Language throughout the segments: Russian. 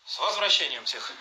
С возвращением всех.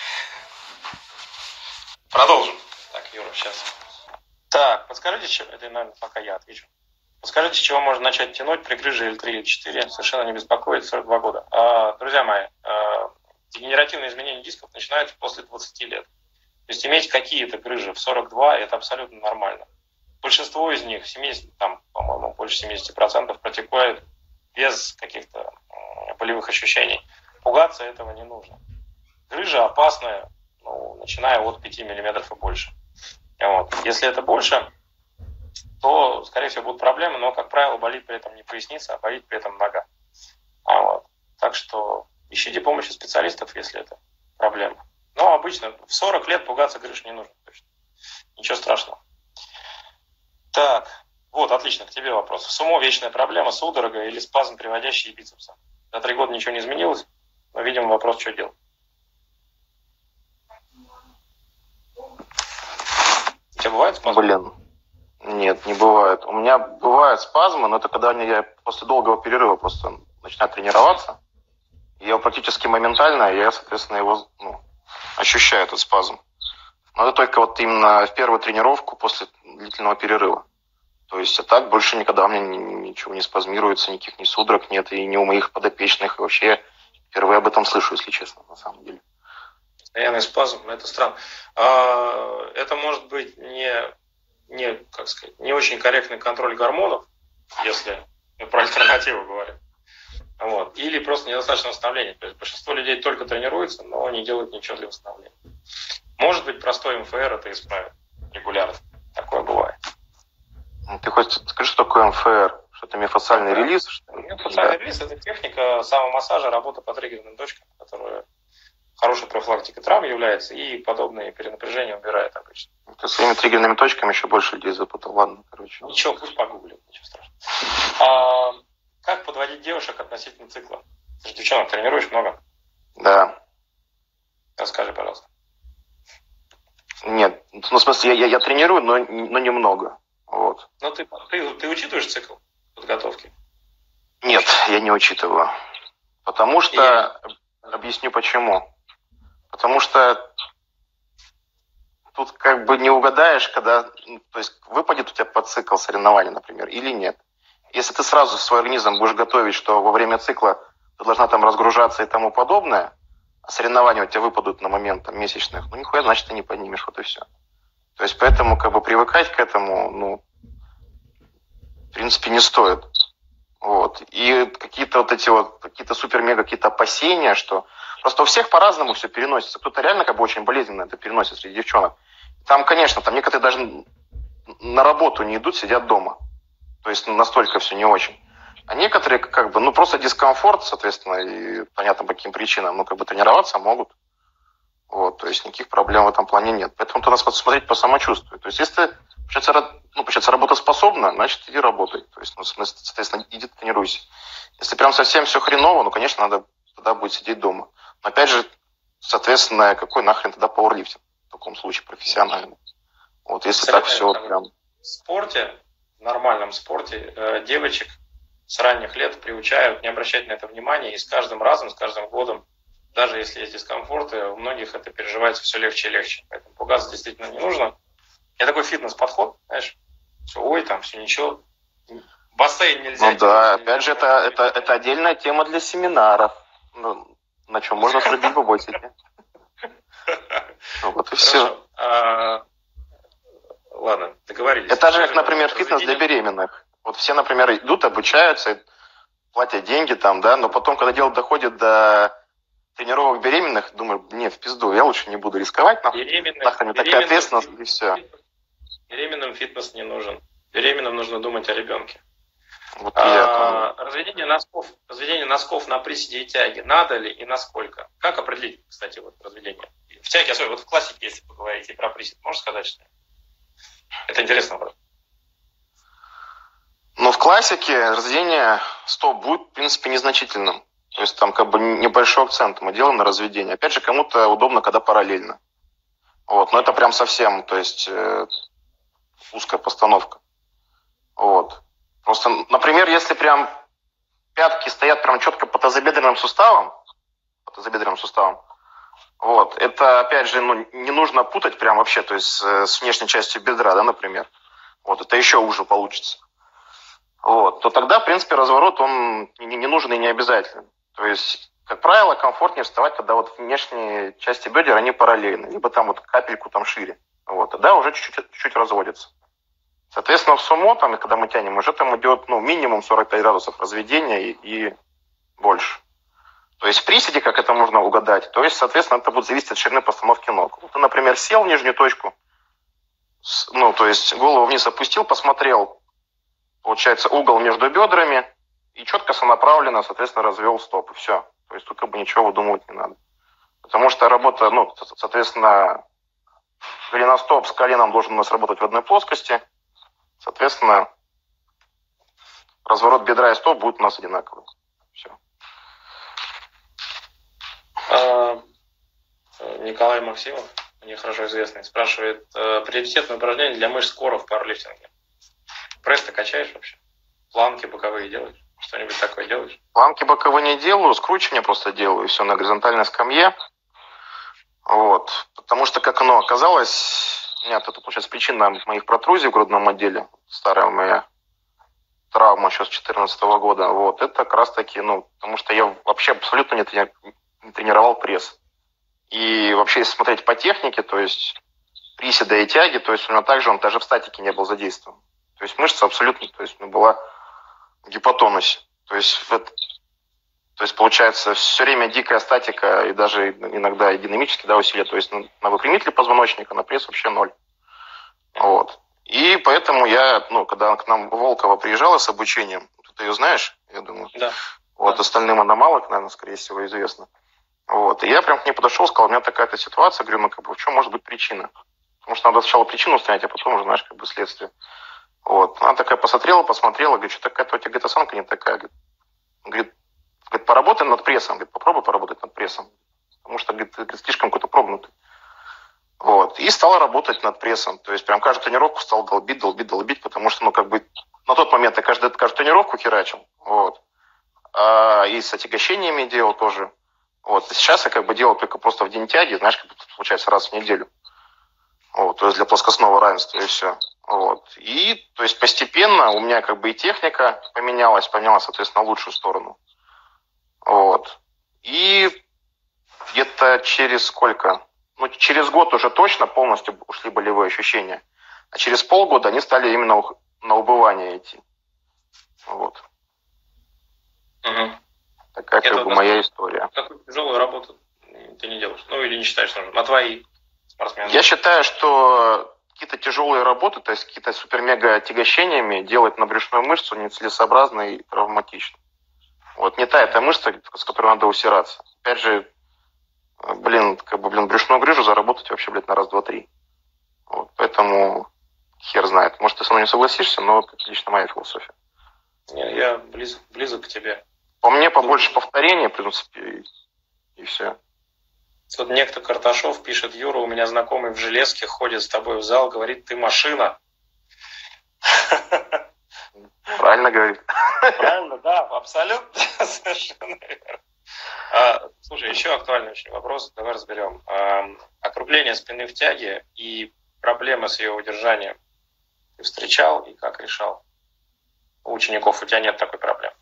Продолжим. Так, Юра, сейчас. Так, подскажите, это, наверное, пока я отвечу. Подскажите, с чего можно начать тянуть при грыже L3 или 4? Совершенно не беспокоит, 42 года. Друзья мои, дегенеративные изменения дисков начинаются после 20 лет. То есть иметь какие-то грыжи в 42 – это абсолютно нормально. Большинство из них, 70, там, по-моему, больше 70% протекает без каких-то болевых ощущений. Пугаться этого не нужно. Грыжа опасная, начиная от 5 мм и больше. Вот. Если это больше, то, скорее всего, будут проблемы, но, как правило, болит при этом не поясница, а болит при этом нога. Вот. Так что ищите помощи специалистов, если это проблема. Но обычно в 40 лет пугаться грыж не нужно. Точно. Ничего страшного. Так, вот, отлично, к тебе вопрос. В сумо вечная проблема, судорога или спазм, приводящий бицепса? За 3 года ничего не изменилось, но, видимо, вопрос, что делать. У тебя бывает спазм? Блин, нет, не бывает. У меня бывают спазмы, но это когда я после долгого перерыва просто начинаю тренироваться. Я практически моментально, я, соответственно, его ощущаю, этот спазм. Но это только вот именно в первую тренировку после длительного перерыва. То есть, а так больше никогда у меня ничего не спазмируется, никаких ни судорог нет, и ни у моих подопечных. И вообще, впервые об этом слышу, если честно, на самом деле. Постоянный спазм, это странно. Это может быть не очень корректный контроль гормонов, если мы про альтернативу говорим. Вот. Или просто недостаточно восстановления. То есть большинство людей только тренируются, но не делают ничего для восстановления. Может быть, простой МФР это исправит регулярно. Такое бывает. Ты хоть скажи, что такое МФР? Что это миофасциальный релиз? Миофасциальный релиз – это техника самомассажа, работа по триггерным точкам, которая хорошей профилактикой травм является и подобные перенапряжения убирает обычно. Ты своими триггерными точками еще больше людей запутал. Ладно, короче. Ничего, пусть погуглят, ничего страшного. Как подводить девушек относительно цикла? Ты же девчонок тренируешь много? Да. Расскажи, пожалуйста. Нет, в смысле, я тренирую, но немного. Вот. Но ты учитываешь цикл подготовки? Нет, я не учитываю. Потому что... Объясню почему. Потому что тут как бы не угадаешь, когда... То есть выпадет у тебя под цикл соревнований, например, или нет. Если ты сразу свой организм будешь готовить, что во время цикла ты должна там разгружаться и тому подобное, а соревнования у тебя выпадут на момент там, месячных, нихуя, значит, ты не поднимешь, вот и все. То есть поэтому как бы привыкать к этому, в принципе, не стоит. Вот. И какие-то вот эти вот, какие-то супер-мега какие-то опасения, что... Просто у всех по-разному все переносится. Кто-то реально как бы очень болезненно это переносит среди девчонок. Там, конечно, там некоторые даже на работу не идут, сидят дома. То есть настолько все не очень. А некоторые как бы, просто дискомфорт, соответственно, и понятно по каким причинам, как бы тренироваться могут. Вот, то есть никаких проблем в этом плане нет. Поэтому надо смотреть по самочувствию. То есть если ты, получается, работоспособна, значит, иди работай. То есть, соответственно, иди тренируйся. Если прям совсем все хреново, конечно, надо тогда будет сидеть дома. Но опять же, соответственно, какой нахрен тогда пауэрлифтинг в таком случае профессиональный? Вот, если так все прям... В спорте, в нормальном спорте, девочек с ранних лет приучают не обращать на это внимания, и с каждым разом, с каждым годом, даже если есть дискомфорты, у многих это переживается все легче и легче. Поэтому пугаться действительно не нужно. Я такой фитнес-подход, знаешь, все ничего. Бассейн нельзя. Да, опять же, это отдельная тема для семинаров. На чем можно срубить бабосики. Вот и все. Ладно, договорились. Это же, например, фитнес для беременных. Вот все, например, идут, обучаются, платят деньги там, да, но потом, когда дело доходит до тренировок беременных, думаю, в пизду, я лучше не буду рисковать, нахрен такая ответственность, и все. Беременным фитнес не нужен. Беременным нужно думать о ребенке. Вот разведение носков на приседе и тяге. Надо ли и насколько? Как определить, кстати, вот разведение? В тяге, особенно вот в классике, если поговорить и про присед, можешь сказать, что это интересно вопрос. В классике разведение стоп будет, в принципе, незначительным. То есть там как бы небольшой акцент мы делаем на разведение. Опять же, кому-то удобно, когда параллельно. Вот, но это прям совсем, то есть узкая постановка. Вот. Просто, например, если прям пятки стоят прям четко по тазобедренным суставам, тазобедренным суставом. Вот. Это, опять же, не нужно путать прям вообще, то есть с внешней частью бедра, да, например. Вот, это еще уже получится. Вот. То тогда, в принципе, разворот, он не нужен и не обязательный. То есть, как правило, комфортнее вставать, когда вот внешние части бедер, они параллельны, либо там вот капельку там шире. Вот. Тогда уже чуть-чуть разводится. Соответственно, в сумо, там, когда мы тянем, уже там идет минимум 45 градусов разведения и больше. То есть в приседе, как это можно угадать, то есть, соответственно, это будет зависеть от ширины постановки ног. Вот ты, например, сел в нижнюю точку, то есть голову вниз опустил, посмотрел, получается, угол между бедрами и четко сонаправленно, соответственно, развел стоп, и все. То есть тут как бы ничего выдумывать не надо. Потому что работа, соответственно, голеностоп с коленом должен у нас работать в одной плоскости. Соответственно, разворот бедра и стоп будет у нас одинаковый. Все. Николай Максимов, мне хорошо известный, спрашивает, приоритетное упражнение для мышц кора в пауэрлифтинге. Пресс-то качаешь вообще? Планки боковые делаешь? Что-нибудь такое делаешь? Планки боковые не делаю, скручивание просто делаю, все на горизонтальной скамье. Вот. Потому что, как оно оказалось, у меня это, получается, причина моих протрузий в грудном отделе, старая моя травма еще с 2014 года, вот, это как раз таки, потому что я вообще абсолютно не тренировал пресс. И вообще, если смотреть по технике, то есть приседа и тяги, то есть у меня также он даже в статике не был задействован. То есть мышца абсолютно, то есть была в гипотонусе. То есть получается все время дикая статика и даже иногда и динамические усилия. То есть на выпрямителе позвоночника, на пресс вообще ноль. Вот. И поэтому я, когда к нам Волкова приезжала с обучением, ты ее знаешь, я думаю. Да. Вот, да. Остальным она мало, наверное, скорее всего, известна. Вот. И я прям к ней подошел, сказал, у меня такая-то ситуация, говорю, в чем может быть причина? Потому что надо сначала причину устранить, а потом уже, знаешь, следствие. Вот. Она такая посмотрела, говорит, что такая-то у тебя, говорит, осанка не такая. Говорит, поработай над прессом, говорит, попробуй поработать над прессом. Потому что, говорит, слишком какой-то прогнутый. Вот. И стала работать над прессом. То есть прям каждую тренировку стал долбить, потому что, на тот момент я каждую тренировку херачил. Вот. И с отягощениями делал тоже. Вот. И сейчас я делал только просто в день тяги, знаешь, получается раз в неделю. Вот. То есть для плоскостного равенства и все. Вот. И, то есть постепенно у меня и техника поменялась, соответственно, в лучшую сторону. Вот. И где-то через сколько? Через год уже точно полностью ушли болевые ощущения. А через полгода они стали именно на убывание идти. Вот. Угу. Такая моя история. Какую тяжелую работу ты не делаешь? Или не считаешь нужным? А твои спортсмены? Я считаю, что какие-то тяжелые работы, то есть какие-то супер-мега отягощениями делать на брюшную мышцу нецелесообразно и травматично. Вот не та эта мышца, с которой надо усираться. Опять же, брюшную грыжу заработать вообще, на раз, два, три. Вот, поэтому хер знает. Может, ты со мной не согласишься, но это лично моя философия. Я близок к тебе. По мне побольше повторений, в принципе, и все. Тут некто Карташов пишет: Юра, у меня знакомый в железке ходит с тобой в зал, говорит, ты машина. Правильно говорит. Правильно, да, абсолютно, совершенно верно. Слушай, еще актуальный очень вопрос, давай разберем. Округление спины в тяге и проблемы с ее удержанием ты встречал и как решал? У учеников у тебя нет такой проблемы?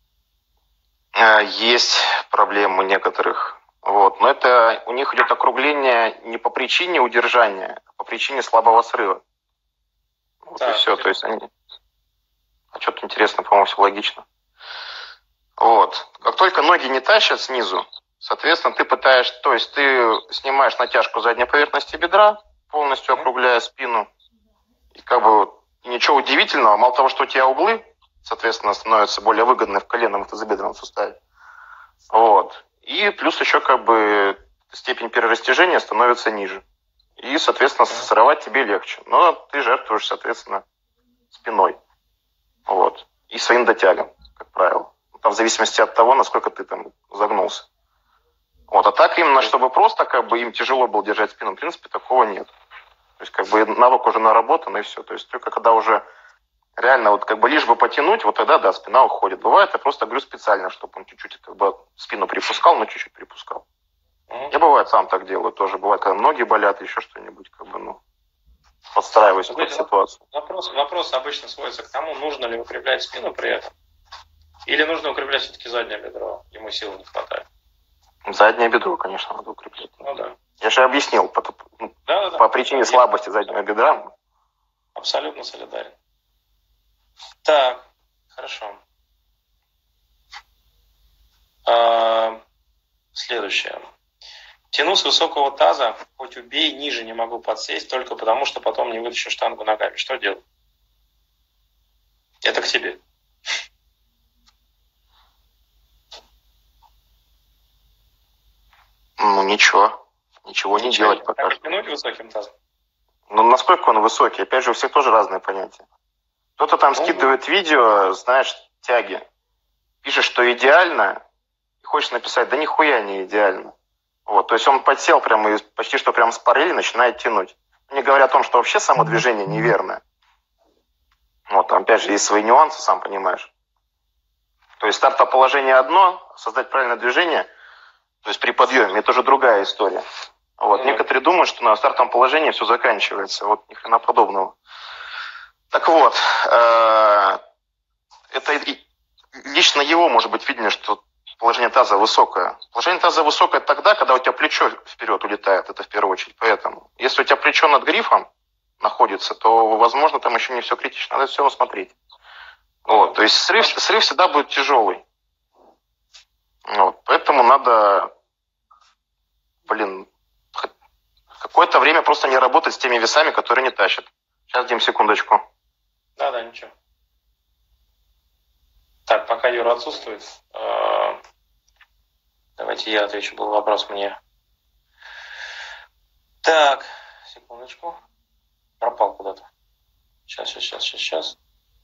Есть проблемы у некоторых. Вот. Но это у них идет округление не по причине удержания, а по причине слабого срыва. Вот и все. То есть они... А что-то интересно, по-моему, все логично. Вот. Как только ноги не тащат снизу, соответственно, ты снимаешь натяжку задней поверхности бедра, полностью округляя спину. И ничего удивительного, мало того, что у тебя углы, соответственно, становятся более выгодны в коленном и тазобедренном суставе. Вот. И плюс еще степень перерастяжения становится ниже. И, соответственно, срывать тебе легче. Но ты жертвуешь, соответственно, спиной. Вот. И своим дотягом, как правило. В зависимости от того, насколько ты там загнулся. Вот. А так именно, чтобы просто им тяжело было держать спину, в принципе, такого нет. То есть навык уже наработан, и все. То есть только когда уже Реально, вот как бы лишь бы потянуть, вот тогда, да, спина уходит. Бывает, я просто говорю специально, чтобы он чуть-чуть как бы спину припускал, но чуть-чуть припускал. Я, бывает, сам так делаю тоже. Бывает, когда ноги болят, еще что-нибудь, как бы, ну, подстраиваюсь под ситуацию. Вопрос обычно сводится к тому, нужно ли укреплять спину при этом, или нужно укреплять все-таки заднее бедро, ему силы не хватает. Заднее бедро, конечно, надо укреплять. Ну да. Я же объяснил, по причине слабости заднего бедра. Абсолютно солидарен. Так, хорошо. Следующее. Тяну с высокого таза, хоть убей, ниже не могу подсесть, только потому, что потом не вытащу штангу ногами. Что делать? Это к тебе. Ну, ничего не делать пока что. Тянуть высоким тазом? Ну, насколько он высокий? Опять же, у всех тоже разные понятия. Кто-то там скидывает видео, знаешь, тяги. Пишет, что идеально, и хочешь написать, да нихуя не идеально. Вот, то есть он подсел прямо и почти что прям с параллели начинает тянуть. Не говоря о том, что вообще само движение неверное. Вот, там опять же есть свои нюансы, сам понимаешь. То есть стартовое положение одно, создать правильное движение, то есть при подъеме, это уже другая история. Вот, некоторые думают, что на стартовом положении все заканчивается. Вот ни хрена подобного. Так вот, это лично его может быть видно, что положение таза высокое. Положение таза высокое тогда, когда у тебя плечо вперед улетает, это в первую очередь. Поэтому, если у тебя плечо над грифом находится, то, возможно, там еще не все критично. Надо все смотреть. Вот, то есть срыв всегда будет тяжелый. Вот, поэтому надо, какое-то время просто не работать с теми весами, которые не тащат. Сейчас, Дим, секундочку. Да, ничего. Так, пока Юра отсутствует, давайте я отвечу, был вопрос мне. Так, секундочку. Пропал куда-то. Сейчас.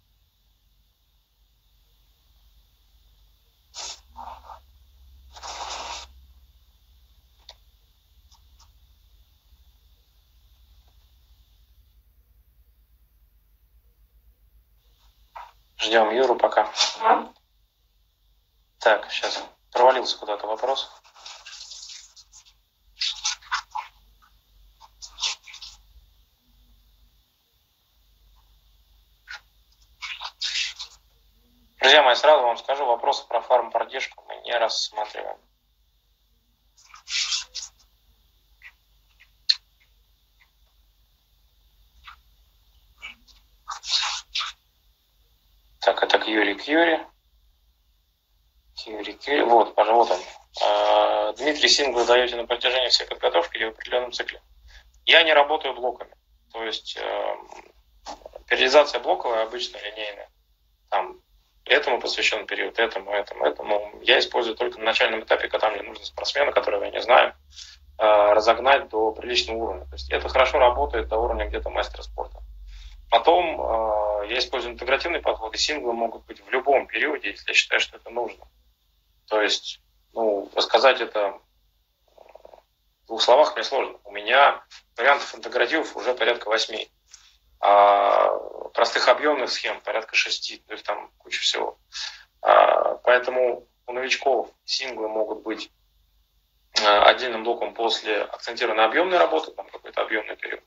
Ждем Юру пока. Так, сейчас. Провалился куда-то вопрос. Друзья мои, сразу вам скажу, вопросы про фарм-продержку мы не рассматриваем. Так, это к Юре. Вот, пожалуйста, вот он. Дмитрий, синглы даете на протяжении всей подготовки или в определенном цикле? Я не работаю блоками. То есть периодизация блоковая, обычно линейная. Там этому посвящен период, этому. Я использую только на начальном этапе, когда мне нужно спортсмена, которого я не знаю, разогнать до приличного уровня. То есть это хорошо работает до уровня где-то мастера спорта. Потом я использую интегративный подход, и синглы могут быть в любом периоде, если я считаю, что это нужно. То есть, рассказать это в двух словах мне сложно. У меня вариантов интегративов уже порядка 8. А простых объемных схем порядка 6. То есть там куча всего. Поэтому у новичков синглы могут быть отдельным блоком после акцентированной объемной работы, там какой-то объемный период.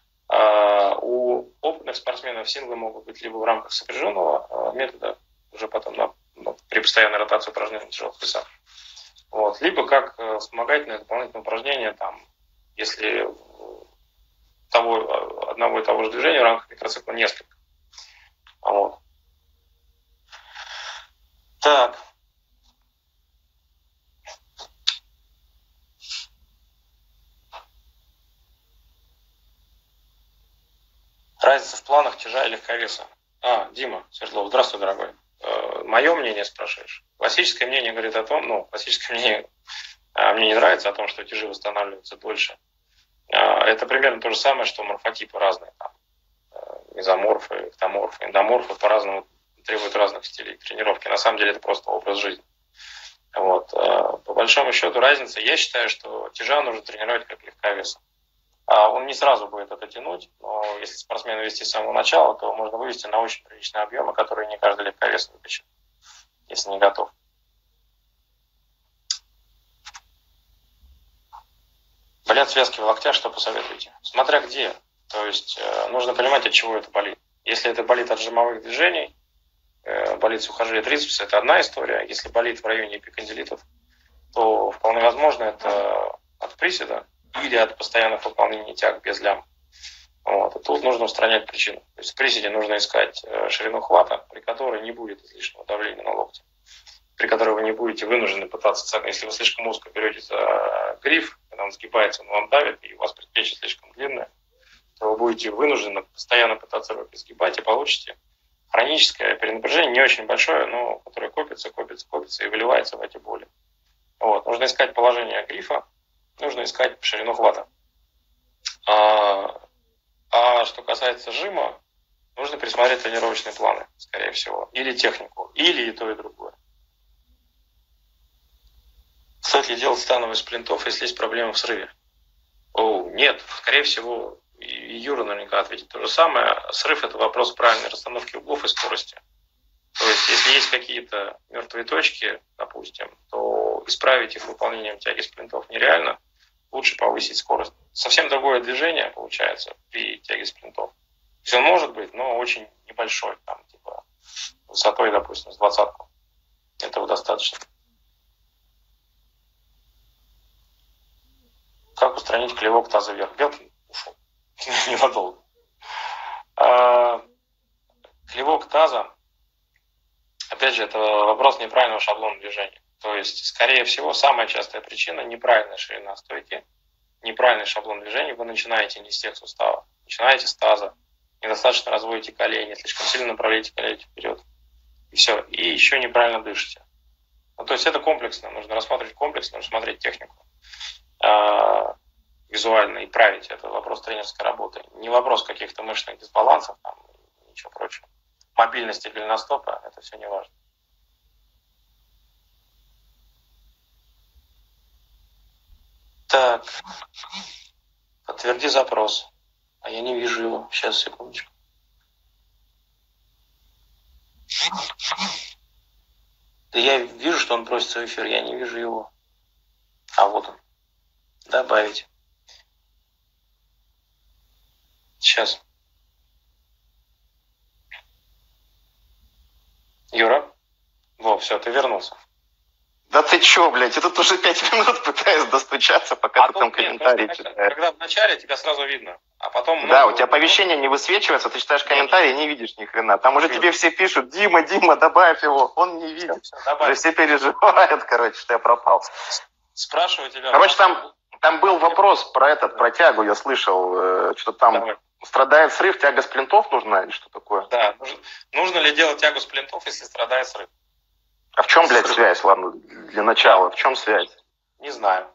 У опытных спортсменов синглы могут быть либо в рамках сопряженного метода, уже потом при постоянной ротации упражнений на тяжелых весах, вот, либо как вспомогательное дополнительное упражнение, там, если одного и того же движения в рамках микроцикла несколько. Вот. Так. Разница в планах тяжа и легковеса. Дима Свердлов, здравствуй, дорогой. Мое мнение спрашиваешь? Классическое мнение говорит о том, классическое мнение мне не нравится о том, что тяжи восстанавливаются дольше. Это примерно то же самое, что морфотипы разные. Там, мезоморфы, эктоморфы, эндоморфы по-разному требуют разных стилей тренировки. На самом деле это просто образ жизни. Вот. По большому счету разница, я считаю, что тяжа нужно тренировать как легковеса. Он не сразу будет это тянуть, но если спортсмена вести с самого начала, то можно вывести на очень приличные объемы, которые не каждый легковес вытащит, если не готов. Болят связки в локтях, что посоветуете? Смотря где. То есть нужно понимать, от чего это болит. Если это болит от жимовых движений, болит сухожилие трицепса, это одна история. Если болит в районе эпикондилитов, то вполне возможно это от приседа или от постоянных выполнений тяг без лям. Вот. И тут нужно устранять причину. То есть в приседе нужно искать ширину хвата, при которой не будет излишнего давления на локти, при которой вы не будете вынуждены пытаться, если вы слишком узко берете за гриф, когда он сгибается, он вам давит, и у вас предплечье слишком длинное, то вы будете вынуждены постоянно пытаться руки сгибать и получите хроническое перенапряжение, не очень большое, но которое копится и выливается в эти боли. Вот. Нужно искать положение грифа, нужно искать ширину хвата. А что касается жима, нужно пересмотреть тренировочные планы, скорее всего, или технику, или и то, и другое. Стоит ли делать становые из плинтов, если есть проблемы в срыве? Нет, скорее всего, и Юра наверняка ответит то же самое. Срыв – это вопрос правильной расстановки углов и скорости. То есть, если есть какие-то мертвые точки, допустим, то исправить их выполнением тяги с плинтов нереально. Лучше повысить скорость. Совсем другое движение получается при тяге с плинтов. То есть он может быть, но очень небольшой, там, типа, высотой, допустим, с 20-ку. Этого достаточно. Как устранить клевок таза вверх? Белкин ушел. Ненадолго. Клевок таза, опять же, это вопрос неправильного шаблона движения. То есть, скорее всего, самая частая причина – неправильная ширина стойки, неправильный шаблон движения. Вы начинаете не с тех суставов, начинаете с таза, недостаточно разводите колени, слишком сильно направляете колени вперед. И все. И еще неправильно дышите. Ну, то есть это комплексно, нужно рассматривать комплексно, нужно смотреть технику визуально и править. Это вопрос тренерской работы. Не вопрос каких-то мышечных дисбалансов, там, ничего прочего. Мобильности голеностопа – это все не важно. Так, подтверди запрос. А я не вижу его. Сейчас, секундочку. Да я вижу, что он просится в эфир, я не вижу его. А вот он. Добавить. Сейчас. Юра? Все, ты вернулся. Да ты чё, блядь, я тут уже 5 минут пытаюсь достучаться, пока ты там комментарии читаешь. Когда в начале тебя сразу видно, а потом... Да, у тебя оповещение не высвечивается, ты читаешь комментарии и не видишь ни хрена. Там уже тебе все пишут: Дима, добавь его, он не видит. Уже все переживают, короче, что я пропал. Спрашиваю тебя... Короче, там был вопрос про тягу, я слышал, что там страдает срыв, тяга с плинтов нужна или что такое? Да, нужно ли делать тягу с плинтов, если страдает срыв? А в чем, блядь, связь? Ладно, для начала, в чем связь? Не знаю.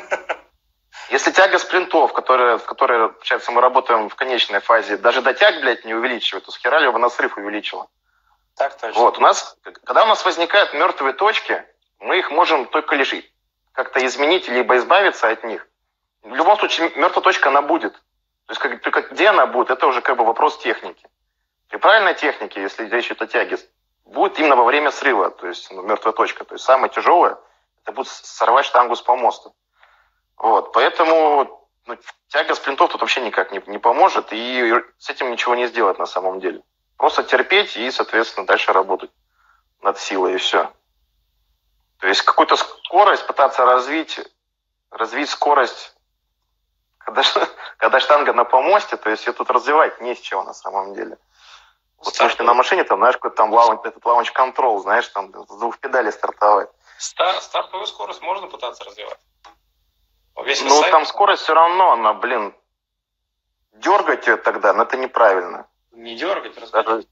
Если тяга с плинтов, в которой, получается, мы работаем в конечной фазе, даже до тяг, блядь, не увеличивает, то с хера ли его на срыв увеличила? Так точно. Вот, когда у нас возникают мертвые точки, мы их можем только лишь как-то изменить, либо избавиться от них. В любом случае, мертвая точка, она будет. То есть, только где она будет, это уже как бы вопрос техники. При правильной технике, если речь идет о тяге, будет именно во время срыва, то есть мертвая точка. То есть самое тяжелое, это будет сорвать штангу с помоста. Вот, поэтому тяга с плинтов тут вообще никак не поможет, и с этим ничего не сделать на самом деле. Просто терпеть и, соответственно, дальше работать над силой, и все. То есть какую-то скорость пытаться развить скорость, когда штанга на помосте, то есть ее тут развивать не с чего на самом деле. Вот потому что на машине там, знаешь, какой-то там лаунч-контрол, знаешь, там с 2 педалей стартовать. Стартовую скорость можно пытаться развивать? Там скорость все равно, она, дергать ее тогда, но это неправильно. Не дергать, разгонять.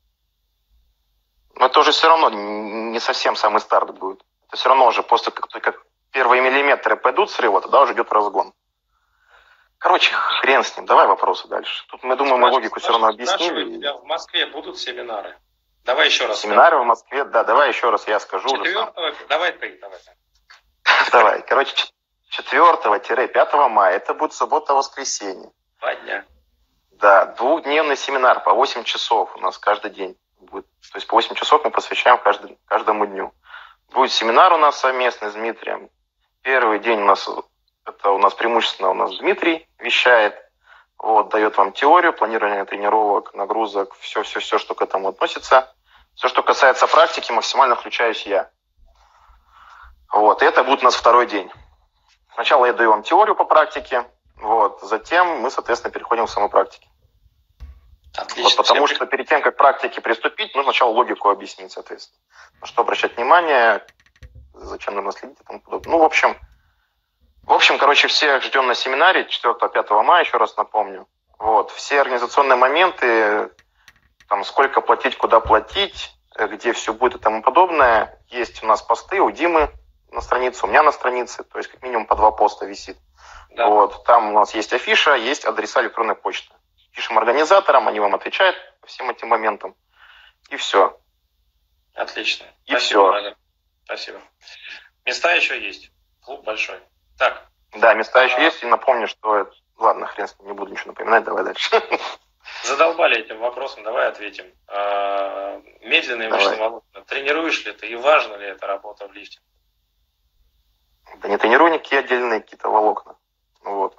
Но это уже все равно не совсем самый старт будет. Это все равно уже после как первые миллиметры пойдут срыва, тогда уже идет разгон. Короче, хрен с ним. Давай вопросы дальше. Тут, мы думаем, мы логику все равно объяснили. Тебя в Москве будут семинары? Давай еще раз. Семинары в Москве, да, давай еще раз я скажу. Давай ты. Давай. Короче, 4-5 мая, это будет суббота-воскресенье. 2 дня. Да, двухдневный семинар по 8 часов у нас каждый день будет. То есть по 8 часов мы посвящаем каждому дню. Будет семинар у нас совместный с Дмитрием. Первый день у нас преимущественно у нас Дмитрий вещает, вот, дает вам теорию, планирование тренировок, нагрузок, все, что к этому относится. Все, что касается практики, максимально включаюсь я. Вот, и это будет у нас второй день. Сначала я даю вам теорию по практике, вот, затем мы, соответственно, переходим к самой практике. Отлично. Вот, потому что перед тем, как к практике приступить, нужно сначала логику объяснить, соответственно. На что обращать внимание, зачем нам следить и тому подобное. Ну, в общем, короче, всех ждем на семинаре 4-5 мая, еще раз напомню. Вот, все организационные моменты, там, сколько платить, куда платить, где все будет и тому подобное. Есть у нас посты у Димы на странице, у меня на странице, то есть как минимум по 2 поста висит. Да. Вот, там у нас есть афиша, есть адреса электронной почты. Пишем организаторам, они вам отвечают по всем этим моментам. И все. Отлично. И все. Спасибо. Места еще есть. Клуб большой. Так. Да, места еще есть. И напомню, что... Ладно, хрен с ним, не буду ничего напоминать, давай дальше. Задолбали этим вопросом, давай ответим. Медленные мышцы волокна. Тренируешь ли ты и важна ли эта работа в лифте? Да не тренирую никакие отдельные какие-то волокна. Вот.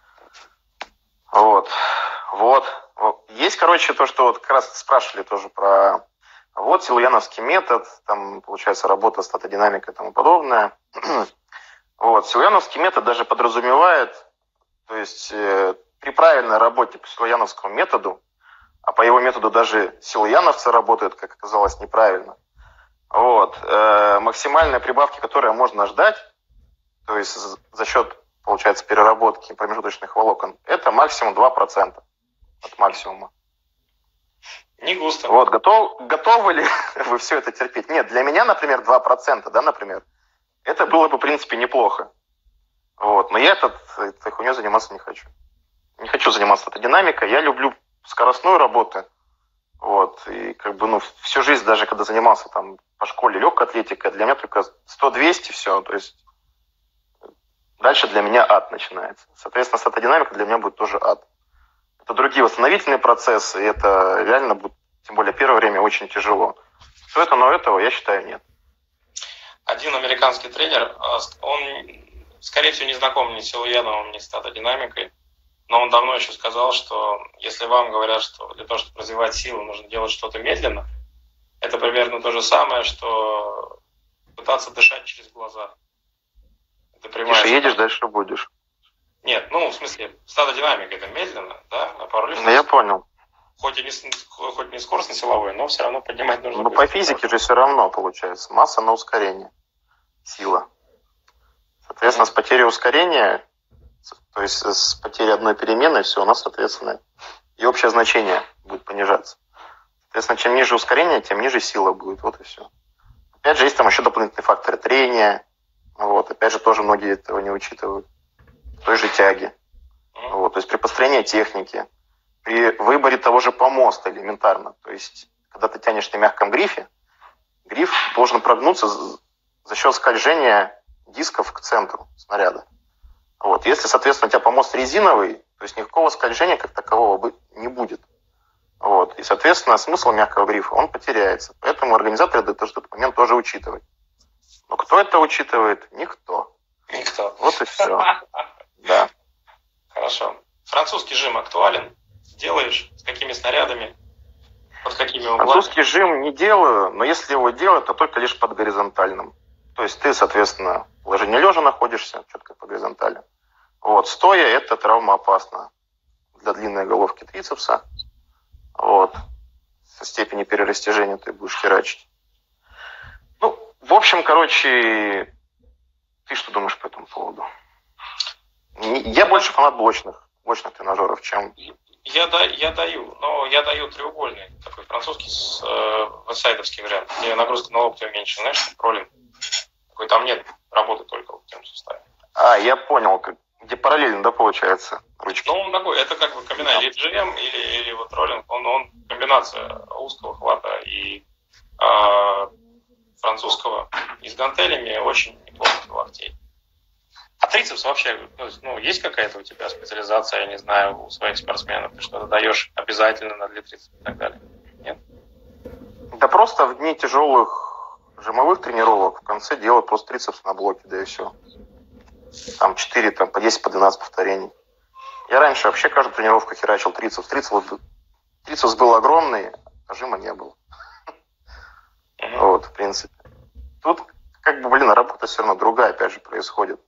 Есть, короче, то, что вот как раз спрашивали тоже про вот силуяновский метод, там, получается, работа статодинамика и тому подобное. Вот, силуяновский метод даже подразумевает, то есть при правильной работе по силуяновскому методу, а по его методу даже силуяновцы работают, как оказалось, неправильно, вот, максимальные прибавки, которые можно ждать, то есть за счет, получается, переработки промежуточных волокон, это максимум 2% от максимума. Не густо. Вот, готовы ли вы все это терпеть? Нет, для меня, например, 2%, да, например, это было бы, в принципе, неплохо. Вот, но я этой хуйней заниматься не хочу. Не хочу заниматься этой динамикой. Я люблю скоростную работу. Вот, и как бы, всю жизнь, даже когда занимался там по школе легкой атлетикой, для меня только 100-200 все, то есть дальше для меня ад начинается. Соответственно, статодинамика для меня будет тоже ад. Это другие восстановительные процессы, и это реально будет, тем более первое время, очень тяжело. Что это, но этого, я считаю, нет. Один американский тренер, он, скорее всего, не знаком ни с Силуяновым, ни с статодинамикой, но он давно еще сказал, что если вам говорят, что для того, чтобы развивать силу, нужно делать что-то медленно, это примерно то же самое, что пытаться дышать через глаза. Тише едешь, дальше будешь. Нет, в смысле, статодинамика это медленно, да, на пауэрлифтинге. Я понял. Хоть не скоростно-силовой, но все равно поднимать нужно. Но по физике же все равно получается. Масса на ускорение. Сила. Соответственно, с потерей ускорения, то есть с потерей одной переменной, все у нас, соответственно, и общее значение будет понижаться. Соответственно, чем ниже ускорение, тем ниже сила будет. Вот и все. Опять же, есть там еще дополнительные факторы трения. Вот, опять же, тоже многие этого не учитывают. Той же тяги. Вот, то есть при построении техники, при выборе того же помоста элементарно. То есть, когда ты тянешь на мягком грифе, гриф должен прогнуться за счет скольжения дисков к центру снаряда. Вот. Если, соответственно, у тебя помост резиновый, то есть никакого скольжения как такового не будет. Вот. И, соответственно, смысл мягкого грифа, он потеряется. Поэтому организаторы должны этот момент тоже учитывать. Но кто это учитывает? Никто. Никто. Вот и все. Да. Хорошо. Французский жим актуален? Делаешь? С какими снарядами? Под какими углами? Французский жим не делаю, но если его делать, то только лишь под горизонтальным. То есть ты, соответственно, в положении лежа находишься, четко по горизонтали. Вот. Стоя это травмоопасно для длинной головки трицепса. Вот. Со степени перерастяжения ты будешь херачить. В общем, короче, ты что думаешь по этому поводу? Я больше фанат блочных тренажеров, чем... Я даю треугольный, такой французский вестсайдовский вариант, где нагрузка на локти меньше, знаешь, роллинг. Такой, там нет работы только в локтевом суставе. Я понял, где параллельно, да, получается, ручки? Он такой, это как бы комбинация GM или вот роллинг, он комбинация узкого хвата и французского и с гантелями очень неплохо для локтей. А трицепс вообще, есть какая-то у тебя специализация, я не знаю, у своих спортсменов? Ты что-то даешь обязательно для трицепса и так далее? Нет? Да просто в дни тяжелых жимовых тренировок в конце делают просто трицепс на блоке, да и все. Там 4, там по 10, по 12 повторений. Я раньше вообще каждую тренировку херачил трицепс. Трицепс был огромный, а жима не было. Вот, в принципе. Тут, работа все равно другая, опять же, происходит.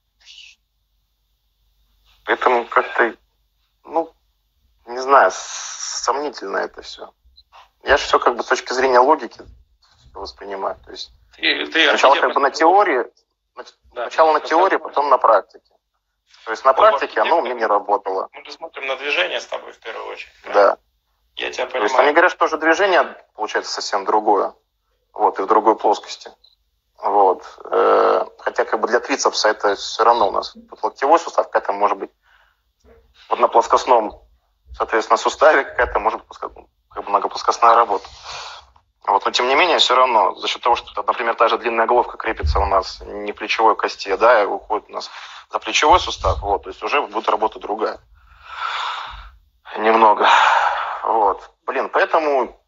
Поэтому как-то, не знаю, сомнительно это все. Я же все с точки зрения логики воспринимаю. То есть сначала на теории, сначала на теории, потом на практике. То есть на практике оно у меня не работало. Мы же смотрим на движение с тобой в первую очередь. Да. Я тебя понимаю. То есть они говорят, что уже движение получается совсем другое. Вот, и в другой плоскости. Вот. Хотя для трицепса это все равно у нас тут локтевой сустав, какая-то может быть вот на плоскостном, соответственно, суставе какая-то может быть многоплоскостная работа. Вот. Но тем не менее, все равно, за счет того, что, например, та же длинная головка крепится у нас не в плечевой кости, да, и уходит у нас за плечевой сустав, вот, то есть уже будет работа другая. Немного. Вот. Поэтому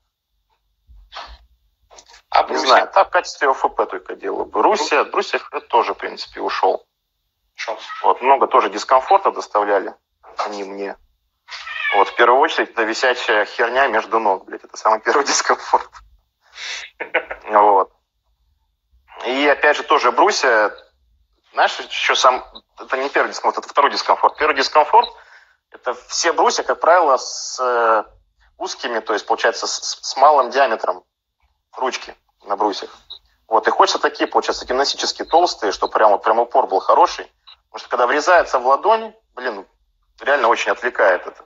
не знаю, так в качестве ОФП только делаю. Брусья тоже, в принципе, ушел. Вот, много тоже дискомфорта доставляли они мне. Вот, в первую очередь, это висячая херня между ног, это самый первый дискомфорт. Вот. И опять же, тоже брусья, знаешь, еще это не первый дискомфорт, это второй дискомфорт. Первый дискомфорт, это все брусья, как правило, с узкими, то есть, получается, с малым диаметром ручки на брусьях. Вот, и хочется такие, получается, гимнастические толстые, чтобы прям упор был хороший. Потому что когда врезается в ладонь, реально очень отвлекает это.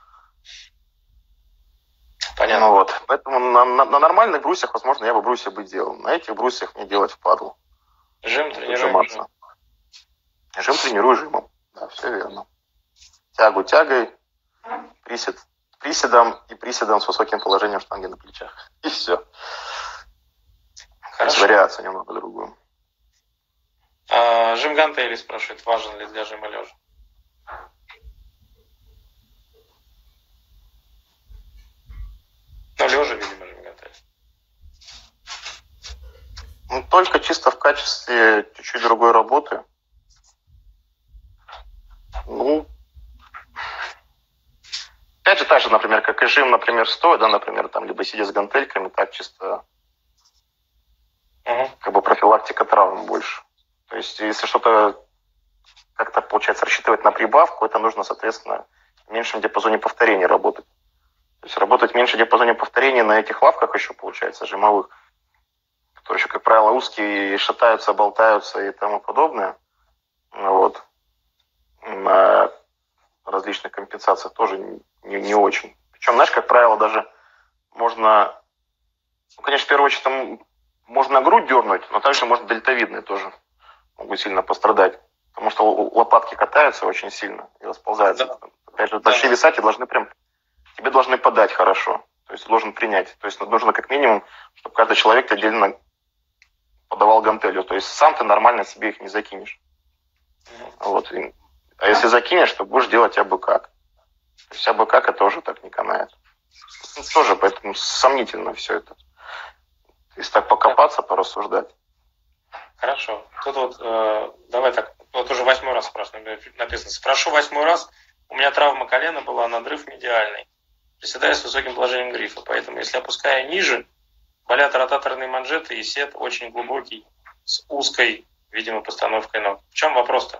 Понятно. Вот. Поэтому на нормальных брусьях, возможно, я бы брусья бы делал. На этих брусьях мне делать впадло. Жим тренирую. Жим тренирую жимом. Да, все верно. Тягу тягой, приседом с высоким положением штанги на плечах. И все. Хорошо. Вариация немного другую. Жим гантелей спрашивает, важен ли для жима лежа? Лежа, видимо, жим гантелей. Только чисто в качестве чуть-чуть другой работы. Опять же, так же, например, как и жим, например, стоя, да, например, там, либо сидя с гантельками, так чисто профилактика травм больше. То есть, если что-то как-то, получается, рассчитывать на прибавку, это нужно, соответственно, в меньшем диапазоне повторений работать. То есть работать в меньшем диапазоне повторений на этих лавках еще, получается, жимовых, которые еще, как правило, узкие, шатаются, болтаются и тому подобное. Вот. На различных компенсациях тоже не очень. Причем, знаешь, как правило, даже можно, конечно, в первую очередь, там можно грудь дернуть, но также можно дельтовидные тоже могут сильно пострадать. Потому что лопатки катаются очень сильно и расползаются. Да. Опять же, большие веса тебе должны подать хорошо. То есть должен принять. То есть нужно как минимум, чтобы каждый человек отдельно подавал гантелью. То есть сам ты нормально себе их не закинешь. Вот. А если закинешь, то будешь делать абы как. То есть абы как это уже так не канает. Тоже поэтому сомнительно все это. Если так покопаться, порассуждать. Хорошо. Тут давай так, вот уже 8-й раз написано. Спрошу 8-й раз. У меня травма колена была, надрыв медиальный. Приседаю с высоким положением грифа. Поэтому, если опускаю ниже, болят ротаторные манжеты и сет очень глубокий, с узкой, видимо, постановкой ног. В чем вопрос-то?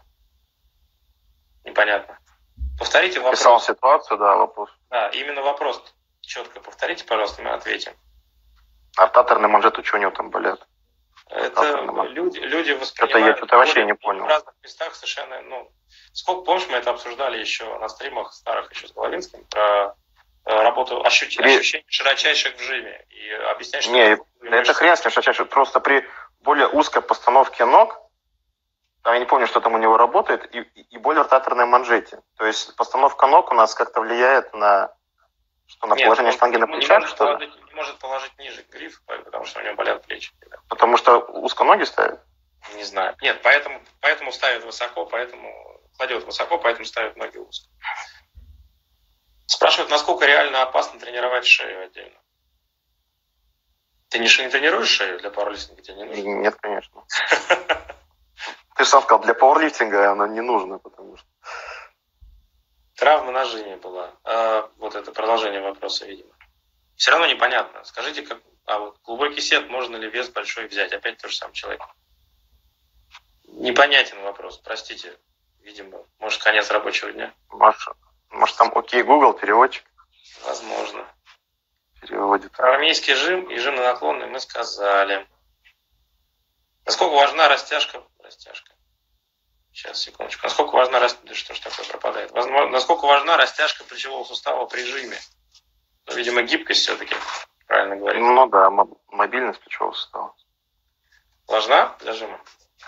Непонятно. Повторите вопрос. Писал ситуацию, да, вопрос. Да, именно вопрос. Четко повторите, пожалуйста, мы ответим. Ротаторные манжеты, что у него там болят? Это люди воспринимают... Это я что-то вообще не понял. В разных местах совершенно... сколько, помнишь, мы это обсуждали еще на стримах старых, еще с Головинским, про работу ощущений широчайших в жиме. И объяснять, что... Не, это хрен с ним широчайших. Просто при более узкой постановке ног, там я не помню, что там у него работает, и более ротаторной манжете. То есть постановка ног у нас как-то влияет на... Что, на положение штанги на плечах, что ли? Не может положить ниже гриф, потому что у него болят плечи. Потому что узко ноги ставят? Не знаю. Нет, поэтому ставят высоко, кладет высоко, поэтому ставят ноги узко. Спрашивают, насколько реально опасно тренировать шею отдельно. Ты не тренируешь шею для пауэрлифтинга? Тебе не нужно? Нет, конечно. Ты же сам сказал, для пауэрлифтинга она не нужна, потому что... Травма ножения была. Вот это продолжение вопроса, видимо. Все равно непонятно. Скажите, вот глубокий сет, можно ли вес большой взять? Опять тот же самый человек. Непонятен вопрос, простите. Видимо, может, конец рабочего дня. Может там окей, Google, переводчик? Возможно. Переводит. Армейский жим и жим на наклонный мы сказали. Насколько важна растяжка? Сейчас, секундочку. Насколько важна растяжка? Да что ж такое пропадает? Насколько важна растяжка плечевого сустава при жиме? Ну, видимо, гибкость все-таки, правильно говорить. Ну да, мобильность плечевого сустава. Важна для жима?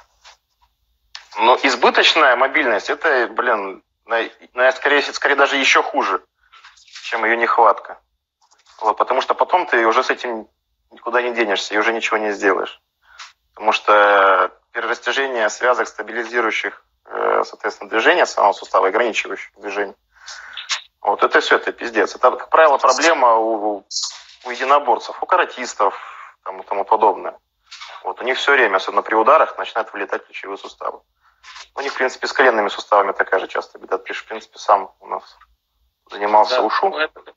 Но избыточная мобильность, это, скорее даже еще хуже, чем ее нехватка. Вот, потому что потом ты уже с этим никуда не денешься и уже ничего не сделаешь. Потому что перерастяжение связок, стабилизирующих, соответственно, движение самого сустава, ограничивающих движение, вот это все, это пиздец. Это, как правило, проблема у единоборцев, у каратистов и тому подобное. Вот, у них все время, особенно при ударах, начинают вылетать плечевые суставы. У них, в принципе, с коленными суставами такая же часто беда. Ты же, в принципе, сам у нас занимался, да, ушу.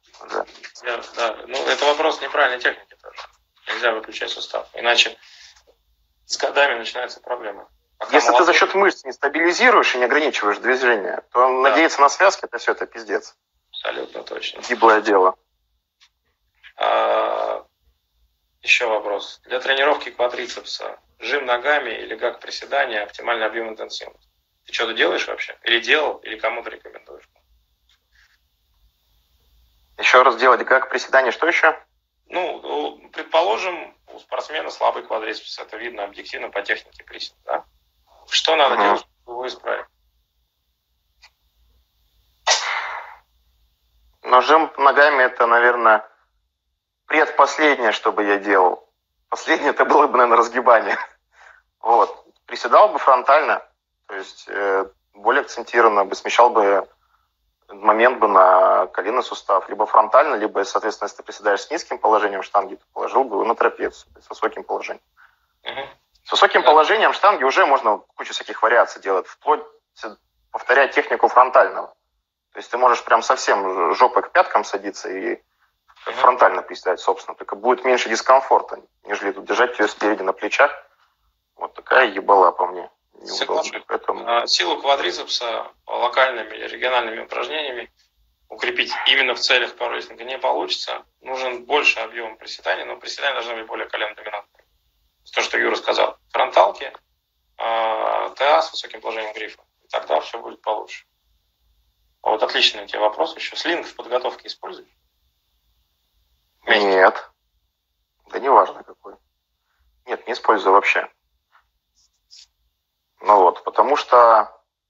Это вопрос неправильной техники тоже. Нельзя выключать сустав. Иначе с годами начинаются проблемы. Если ты за счет мышц не стабилизируешь и не ограничиваешь движение, то надеяться на связки, это все, это пиздец. Абсолютно точно. Гиблое дело. Еще вопрос. Для тренировки квадрицепса жим ногами или гак приседания, оптимальный объем интенсивности? Ты что-то делаешь вообще? Или делал, или кому-то рекомендуешь? Еще раз делать гак приседания, что еще? Ну, предположим, у спортсмена слабый квадрицепс. Это видно объективно по технике приседа. Да? Что надо делать, чтобы его исправить? Но жим ногами это, наверное, предпоследнее, что бы я делал. Последнее это было бы, наверное, разгибание. Вот. Приседал бы фронтально, то есть более акцентированно бы, смещал бы момент бы на коленный сустав, либо фронтально, либо, соответственно, если ты приседаешь с низким положением штанги, то положил бы его на трапецию, с высоким положением. С высоким положением штанги уже можно кучу всяких вариаций делать, вплоть повторять технику фронтального. То есть ты можешь прям совсем жопой к пяткам садиться и фронтально приседать, собственно. Только будет меньше дискомфорта, нежели тут держать ее спереди на плечах. Вот такая ебала по мне. Поэтому... Силу квадрицепса локальными или региональными упражнениями укрепить именно в целях пауэрлифтинга не получится. Нужен больше объем приседаний, но приседания должны быть более колено-доминантными. То, что Юра сказал. Фронталки, ТА с высоким положением грифа. И тогда все будет получше. А вот отличный тебе вопрос еще. Слинг в подготовке используешь? Нет. Да не важно какой. Нет, не использую вообще. Ну вот, потому что...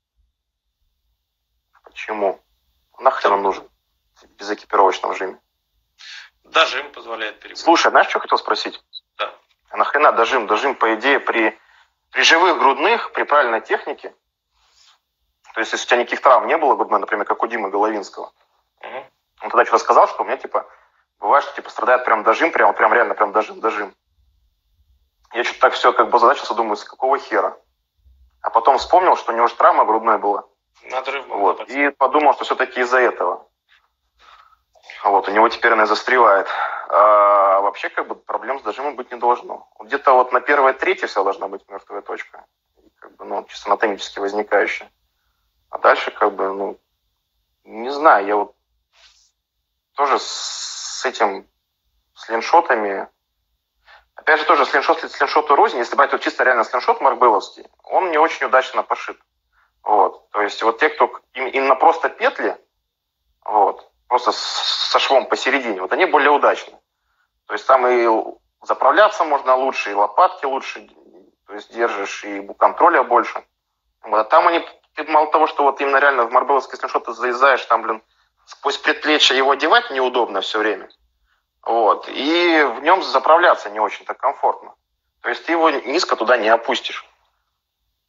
Почему? Нахрен он нужен в безэкипировочном жиме? Дожим позволяет перегрузить. Слушай, знаешь, что хотел спросить? Да. А нахрена дожим? Дожим, по идее, при живых грудных, при правильной технике, то есть если у тебя никаких травм не было грудной, например, как у Димы Головинского, он тогда что-то сказал, что у меня, бывает, что, страдает прям дожим, прям реально прям дожим. Я что-то так все задачился, думаю, с какого хера? А потом вспомнил, что у него же травма грудной была. Надрыв был. Вот, и подумал, что все-таки из-за этого. Вот, у него теперь она застревает. А вообще, проблем с дожимом быть не должно. Где-то вот на первой трети вся должна быть мертвая точка. Чисто анатомически возникающая. А дальше, не знаю, я вот тоже с этим слиншотами. Опять же, тоже слиншоту рознь. Если брать вот чисто реально слиншот маркбелловский, он не очень удачно пошит. Вот. То есть вот те, кто именно просто петли, вот, просто со швом посередине, вот они более удачны. То есть там и заправляться можно лучше, и лопатки лучше, то есть держишь, и контроля больше. Вот. А там они, мало того, что вот именно реально в маркбелловский слиншот ты залезаешь, там, сквозь предплечье его одевать неудобно все время. Вот. И в нем заправляться не очень-то комфортно. То есть ты его низко туда не опустишь.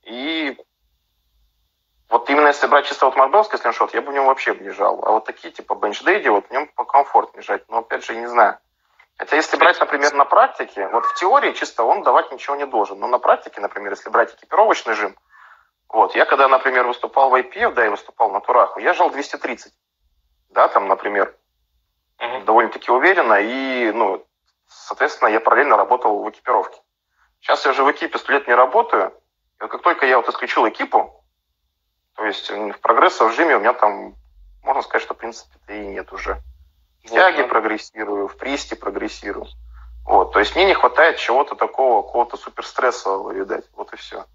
И вот именно если брать чисто вот марбелский слиншот, я бы в нем вообще бы лежал. А вот такие типа бенчдейди, вот в нем покомфортнее лежать. Но опять же, не знаю. Хотя если брать, например, на практике, вот в теории чисто он давать ничего не должен. Но на практике, например, если брать экипировочный жим, вот, я когда, например, выступал в IPF, да, и выступал на тураху, я жал 230. Да, там, например, довольно-таки уверенно. И, ну, соответственно, я параллельно работал в экипировке. Сейчас я уже в экипе 100 лет не работаю. И вот как только я вот исключил экипу, то есть в прогресса в жиме у меня там, можно сказать, что в принципе-то и нет уже. В тяге прогрессирую, в присте прогрессирую. Вот, то есть мне не хватает чего-то такого, какого-то суперстрессового, видать. Вот и все.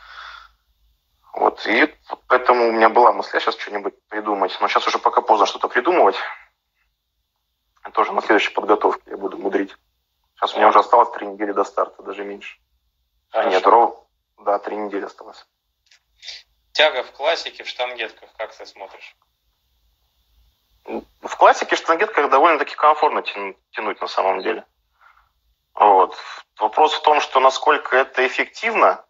Вот, и поэтому у меня была мысль сейчас что-нибудь придумать. Но сейчас уже пока поздно что-то придумывать. Тоже на следующей подготовке я буду мудрить. Сейчас у меня уже осталось 3 недели до старта, даже меньше. Нет, да, 3 недели осталось. Тяга в классике, в штангетках, как ты смотришь? В классике, в штангетках довольно-таки комфортно тянуть на самом деле. Вот. Вопрос в том, что насколько это эффективно,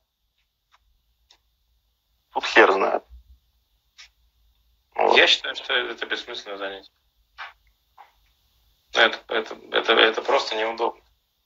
тут хер знает. Вот. Я считаю, что это бессмысленное занятие. Это просто неудобно.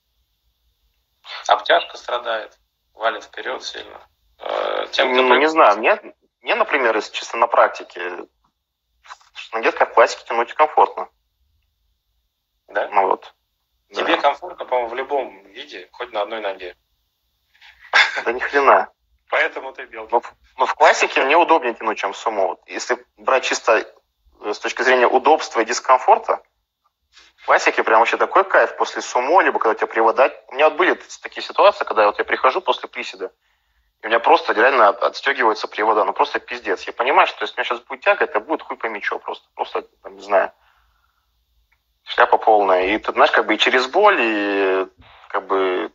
Обтяжка страдает, валит вперед сильно. Не знаю, мне, например, если чисто на практике, в штангетках в классике тянуть комфортно. Да? Ну вот. Тебе комфортно, по-моему, в любом виде, хоть на одной ноге. Да ни хрена. Поэтому ты белый. Но в классике мне удобнее тянуть, чем в сумо. Вот если брать чисто с точки зрения удобства и дискомфорта, в классике прям вообще такой кайф после сумо, либо когда тебя приводать. У меня вот были такие ситуации, когда вот я прихожу после приседа, и у меня просто реально отстегиваются привода. Ну просто пиздец. Я понимаю, что если у меня сейчас будет тяга, это будет хуй пойми что просто. Просто, там, не знаю, шляпа полная. И ты знаешь, как бы и через боль, и как бы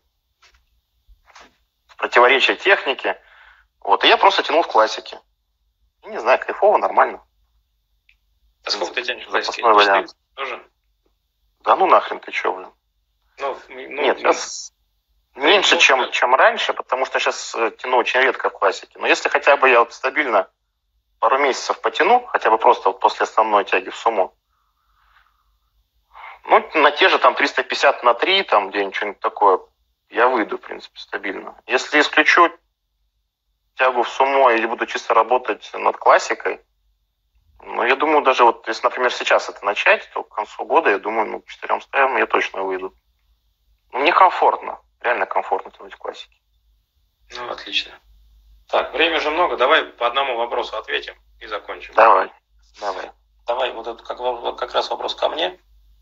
в противоречие технике. Вот. И я просто тянул в классике. И не знаю, кайфово, нормально. А сколько ты тянешь в классике? Запасной вариант. Тоже? Да ну нахрен ты чё, блин. Нет, сейчас меньше, чем раньше, потому что сейчас тяну очень редко в классике. Но если хотя бы я вот стабильно пару месяцев потяну, хотя бы просто вот после основной тяги в сумо, ну, на те же там 350 на 3, там где-нибудь что-нибудь такое, я выйду, в принципе, стабильно. Если исключу тягу в сумо или буду чисто работать над классикой, ну, я думаю, даже вот, если, например, сейчас это начать, то к концу года, я думаю, ну, к 4 ставям я точно выйду. Ну, мне комфортно, реально комфортно тянуть в классике. Ну, отлично. Так, время же много, давай по одному вопросу ответим и закончим. Давай. Давай, вот это как раз вопрос ко мне.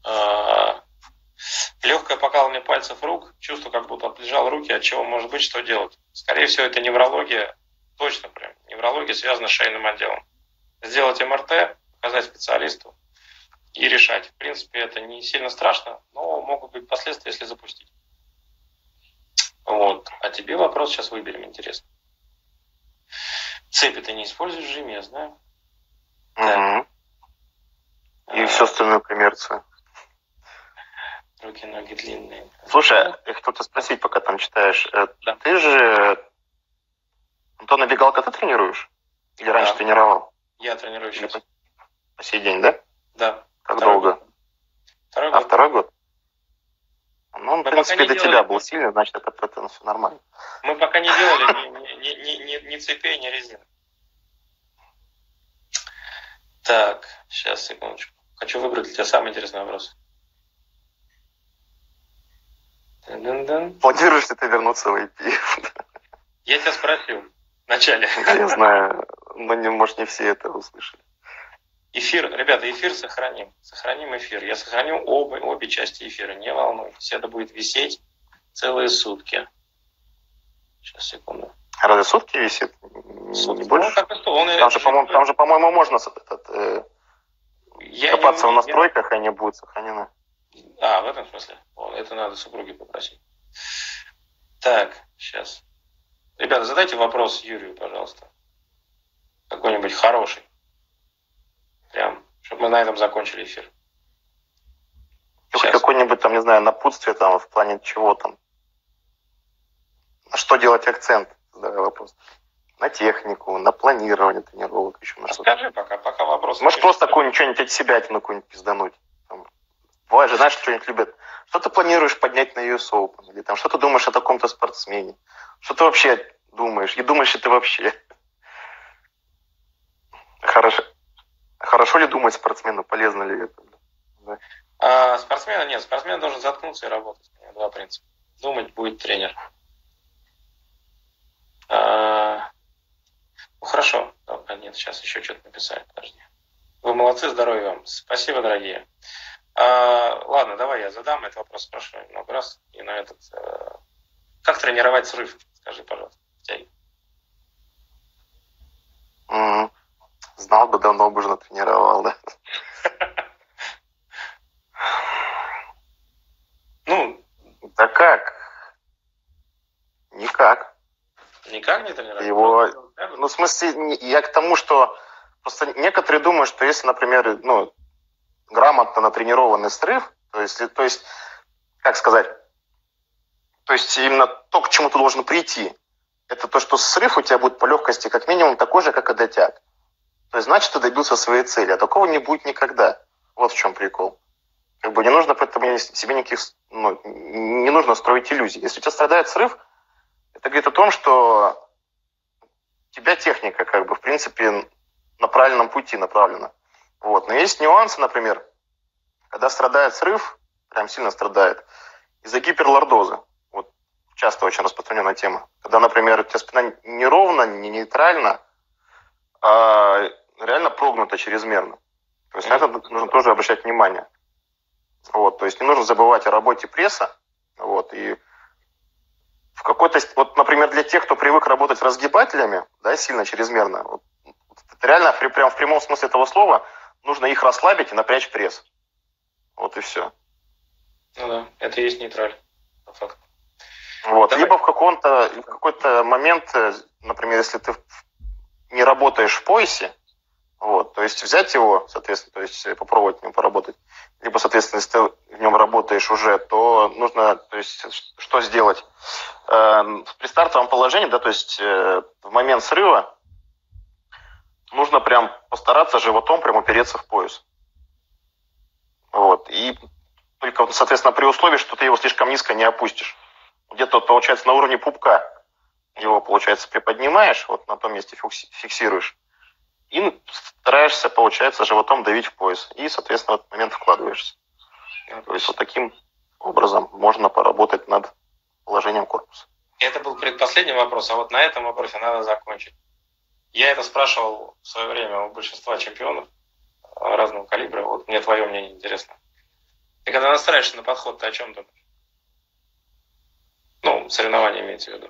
Легкое покалывание пальцев рук, чувство, как будто отлежал руки, от чего может быть, что делать? Скорее всего, это неврология, точно прям. Неврология связана с шейным отделом. Сделать МРТ, показать специалисту и решать. В принципе, это не сильно страшно, но могут быть последствия, если запустить. Вот. А тебе вопрос сейчас выберем, интересно. Цепи ты не используешь в жиме, я знаю. Угу. И всю остальную коммерцию. Руки, ноги длинные. Слушай, я хотел тебя спросить, пока там читаешь. Да. Ты же Антона Бегалка ты тренируешь? Или раньше тренировал? Я тренирую сейчас. По сей день, да? Да. Как долго? Второй год? Ну, он, в принципе, до тебя был сильный, значит, это все нормально. Мы пока не делали ни цепей, ни резин. Так, сейчас, секундочку. Хочу выбрать для тебя самый интересный вопрос. Планируешь ли ты вернуться в IPF? Я тебя спросил вначале. Я знаю, но может не все это услышали. Эфир, ребята, эфир сохраним. Сохраним эфир. Я сохраню обе части эфира, не волнуйтесь. Это будет висеть целые сутки. Сейчас, секунду. Разве сутки висит? Сутки. Не больше? Ну, там же, по-моему, можно копаться в настройках, и они будут сохранены. В этом смысле? Это надо супруге попросить. Так, сейчас. Ребята, задайте вопрос Юрию, пожалуйста. Какой-нибудь хороший. Прям, чтобы мы на этом закончили эфир. Какое-нибудь там, не знаю, напутствие там в плане чего там. На что делать акцент? Задавай вопрос. на технику, на планирование тренировок, еще на что-то. Скажи пока вопрос. Можешь просто что-нибудь от себя какую-нибудь пиздануть. Там, бывает же, знаешь, что-нибудь любят. Что ты планируешь поднять на US Open? Или там, что ты думаешь о таком-то спортсмене? Что ты вообще думаешь? И думаешь ли ты вообще? Хорошо ли думать спортсмену? Полезно ли это? Да. Спортсмена нет. Спортсмен должен заткнуться и работать. У меня два принципа. Думать будет тренер. Ну, хорошо. Нет, сейчас еще что-то написать. Подожди. Вы молодцы, здоровья вам. Спасибо, дорогие. Ладно, давай я задам этот вопрос, спрашиваю много раз. И на этот... Как тренировать срыв? Скажи, пожалуйста. Знал бы, давно бы уже натренировал, да? Ну... Да как? Никак. Никак не тренировать? Его... Ну, в смысле, я к тому, что просто некоторые думают, что если, например, грамотно натренированный срыв, то есть, как сказать, то есть именно то, к чему ты должен прийти, это то, что срыв у тебя будет по легкости как минимум такой же, как и дотяг. То есть, значит, ты добился своей цели, а такого не будет никогда. Вот в чем прикол. Как бы не нужно поэтому себе никаких, не нужно строить иллюзий. Если у тебя страдает срыв, это говорит о том, что у тебя техника, как бы, в принципе, на правильном пути направлена. Вот. Но есть нюансы, например, когда страдает срыв, прям сильно страдает, из-за гиперлордоза. Вот часто очень распространенная тема. Когда, например, у тебя спина не ровно, не нейтрально, а реально прогнута чрезмерно. То есть на это нужно тоже обращать внимание. Вот. То есть не нужно забывать о работе пресса. Вот. И в какой-то... Вот, например, для тех, кто привык работать разгибателями, да, сильно чрезмерно, вот, реально прям в прямом смысле этого слова нужно их расслабить и напрячь пресс. Вот и все. Ну да, это и есть нейтраль, по факту. Вот. Давай. Либо в какой-то момент, например, если ты не работаешь в поясе, вот, то есть взять его, соответственно, то есть попробовать в нем поработать, либо, соответственно, если ты в нем работаешь уже, то нужно, то есть, что сделать? При стартовом положении, да, то есть в момент срыва нужно прям постараться животом прям упереться в пояс. Вот. И только, соответственно, при условии, что ты его слишком низко не опустишь. Где-то, получается, на уровне пупка его, получается, приподнимаешь, вот на том месте фиксируешь, и стараешься, получается, животом давить в пояс. И, соответственно, в этот момент вкладываешься. То есть вот таким образом можно поработать над положением корпуса. Это был предпоследний вопрос, а вот на этом вопросе надо закончить. Я это спрашивал в свое время у большинства чемпионов разного калибра. Вот мне твое мнение интересно. Ты когда настраиваешься на подход, ты о чем думаешь? Ну, соревнования имеется в виду.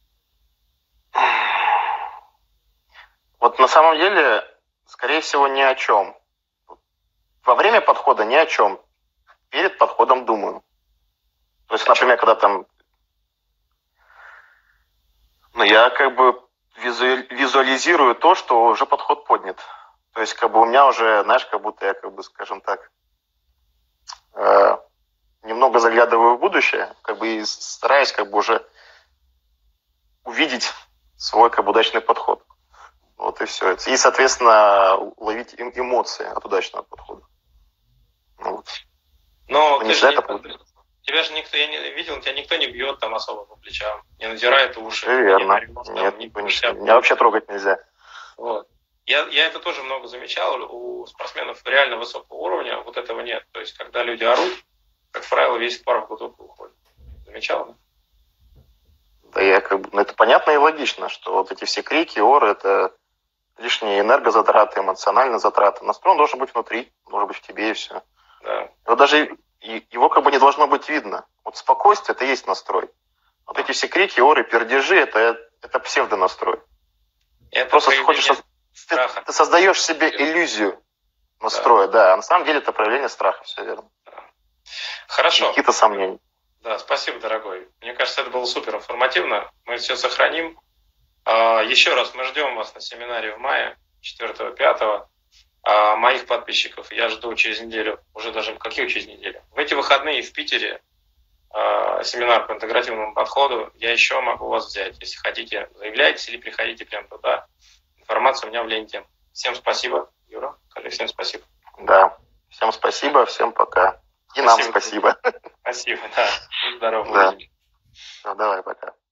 Вот на самом деле, скорее всего, ни о чем. Во время подхода ни о чем. Перед подходом думаю. То есть, например, когда там... я как бы визуализирую то, что уже подход поднят. То есть, как бы у меня уже, знаешь, как будто я, как бы, скажем так, немного заглядываю в будущее, как бы и стараюсь, как бы, уже увидеть свой, как бы, удачный подход. Вот и все. И, соответственно, ловить эмоции от удачного подхода. Вот. Но ты же тебя же никто, я не видел, тебя никто не бьет там особо по плечам, не надирает уши. Верно. Нет, меня вообще трогать нельзя. Вот. Я это тоже много замечал. У спортсменов реально высокого уровня вот этого нет. То есть, когда люди орут, как правило, весь пар в глоток уходит. Замечал, да? Да, я как бы... это понятно и логично, что вот эти все крики, оры, это лишние энергозатраты, эмоциональные затраты. Настрой должен быть внутри, должен быть в тебе и все. Да. Вот даже его как бы не должно быть видно. Вот спокойствие – это и есть настрой. Вот эти все крики, оры, пердежи – это псевдонастрой. Это просто хочешь... Ты создаешь себе иллюзию настроя, да. А на самом деле это проявление страха, все верно. Да. Хорошо. Какие-то сомнения. Да, спасибо, дорогой. Мне кажется, это было супер информативно. Мы все сохраним. Еще раз, мы ждем вас на семинаре в мае, 4-5. Моих подписчиков я жду через неделю, уже даже каких через неделю. В эти выходные в Питере семинар по интегративному подходу, я еще могу вас взять. Если хотите, заявляйтесь или приходите прямо туда. Информация у меня в ленте. Всем спасибо, Юра. Скажи всем спасибо. Да. Всем спасибо, всем пока. И нам спасибо. Спасибо, да. Будь здоров. Да. Ну, давай, пока.